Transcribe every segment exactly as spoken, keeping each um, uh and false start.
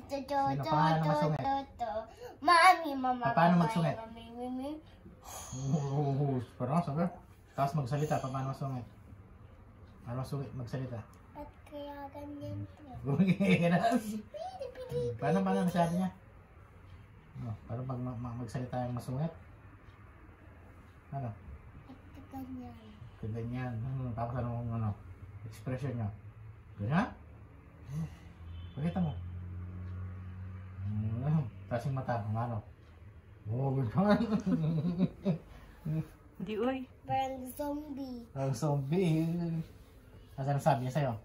Sino? Paano masungit? Mami, mama. Paano magsungit? Mami, mami. Oo, parang sabi. Tapos magsalita, paano masungit? Paano masungit magsalita? At kaya ganyan po. Paano, paano masabi niya? Oh, paano pag mag mag magsalita yung masungit? Ano? At ganyan. Ganyan. Hmm, tapos anong ano, expression niya? Ganyan? Hmm. Pakita mo. Hmm. Tapos yung mata, ano? Oh, ganyan. Hindi, uy. Parang zombie. Parang zombie. Ano sabi niya sa'yo?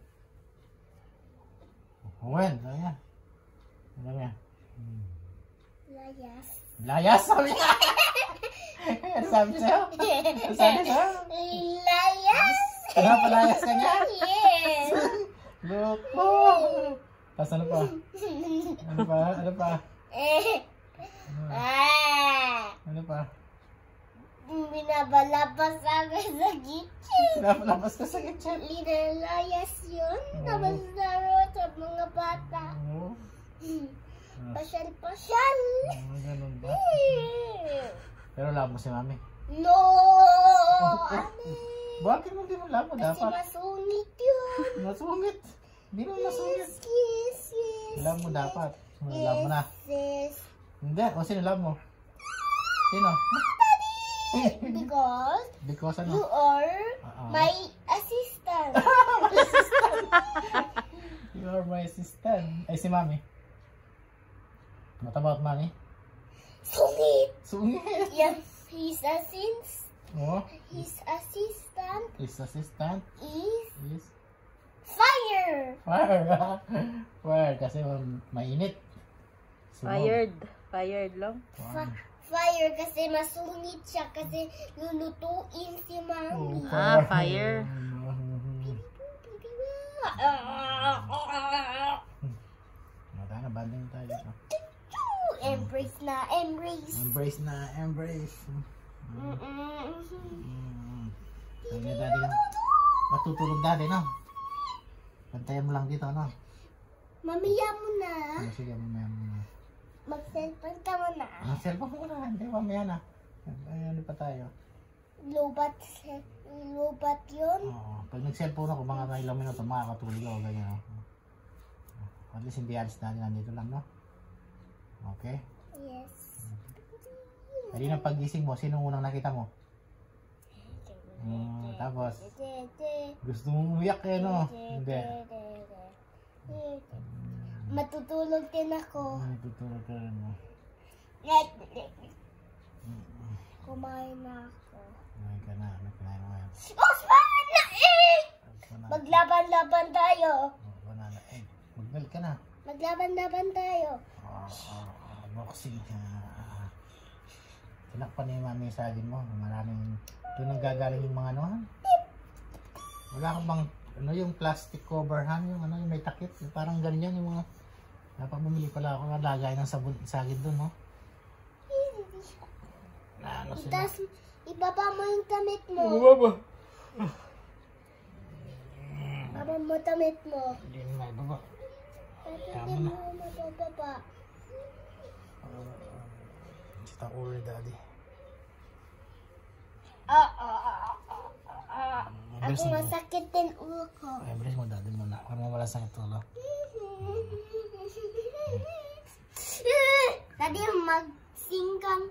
Well, ano yan? Ano yan? Hmm. Layas. Layas, sabi niya! Ano sabi niya sa'yo? Ano sabi niya sa'yo? Layas! Ano pa layas ka niya? Yes! Loko! Tapos ano pa? Ano pa? Ano pa? Eh. Ah! Ano pa? Binabalabas ako sa kitchen. Pinapalabas ka sa kitchen. Linalayas yun. Oo. Tapos laro sa mga bata. Oo. Pasyal-pasyal. Oh, ganun ba? Pero love mo si mami. No! Ane! Bakit mo di mo love mo? Kasi Dapat. masungit yun. Masungit. Di mo masungit. Yes, yes, yes. Love mo dapat. Love mo na. Yes, Hindi. O sino love mo? Sino? because Because you ano? are Uh-oh. my assistant. You are my assistant. Ay si mami. What about mami? Sungit. Sungit. Yes, his assistant. Oh. His assistant His assistant is is fire. fire. Fire kasi mainit. Sunog. Fired. Fired lang. Wow. Fa- fire kasi masungit siya kasi lulutuin si mami. Oh, Ah, fire. Wala na, banding tayo dito. Embrace na, embrace. Embrace na, embrace. Mm-mm. Mm. Sabi nga daddy na. Matutulog daddy, no? Bantayan mo lang dito, no? Mamiya mo na. Oh, sige, mamaya mo. Mag-cellphone ka mo na. Ang cellphone mo na, hindi mamaya na. Ay, ano pa tayo? Lobat, lobat yun. Oo. Pag nag-cellphone ako, mga ilang minuto, makakatulog ako, ganyan. Oh. At least hindi alis natin, nandito lang, no? Okay? Yes. Hindi na pagising mo, sinong unang nakita mo? Mm, tapos, gusto mong umiyak eh, no? Hindi. Matutulog din ako. Ay, tutulog ka rin mo. Kumain na ako. Kumain ka na, may kinain mo ngayon. Oh, banana egg! Banana. Maglaban-laban tayo. Oh, banana egg. Mag-milk ka na. Maglaban-laban tayo. Oh, oh, oh, boxing ka. Tinakpan na yung mami yung sagin mo. Maraming, doon nang gagaling yung mga ano, ha? Wala kang bang, ano yung plastic cover, ha? Yung ano, yung may takip. Yung parang ganyan yung mga, dapat bumili pala ako ng lagay ng sabon, sagin doon, no? Na, ano sila? Tapos, ibaba mo yung damit mo. Baba. Ibaba mo damit mo. Hindi na ibaba. Hindi mo mabababa. Kita ulo ni daddy. Ah, ah, ah, ah, ah. Bilis Ako mo. masakit din ulo ko. Ay, bilis mo daddy muna. Para mawala sa ulo. Tadi magsingkang.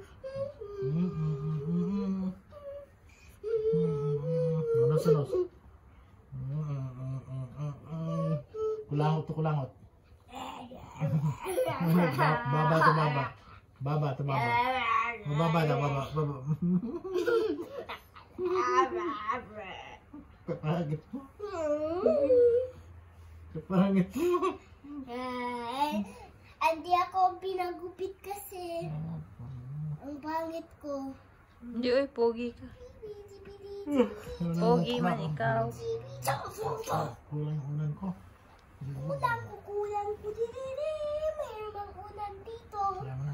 Ano sunod? Kulangot to kulangot. Baba to baba. Baba to baba. Baba na baba. Baba. Kapangit mo. Kapangit mo. Ay, hindi ako pinagupit kasi. Ang pangit ko. Hindi, uy, pogi ka. Pogi man ikaw. Kulang ulan ko. Kulang ko, kulang ko. Didiri, mayroon bang ulan dito? Kaya mo na.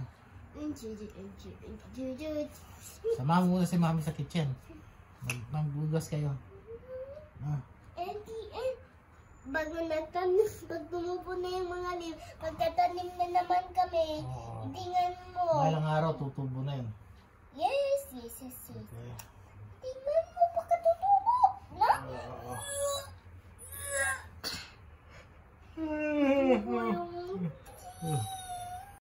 Jujut. Samahan mo muna si mami sa kitchen. Mag magbugas kayo. Ah. Auntie, eh. bago nagtanim, pag tumubo na yung mga leaf, pagtatanim na naman kami, Oo. tingnan mo. Mga ilang araw, tutubo na yun. Yes, yes, yes, yes. Okay. Tingnan mo, baka tutubo. Na? Oo. Tutubo yung...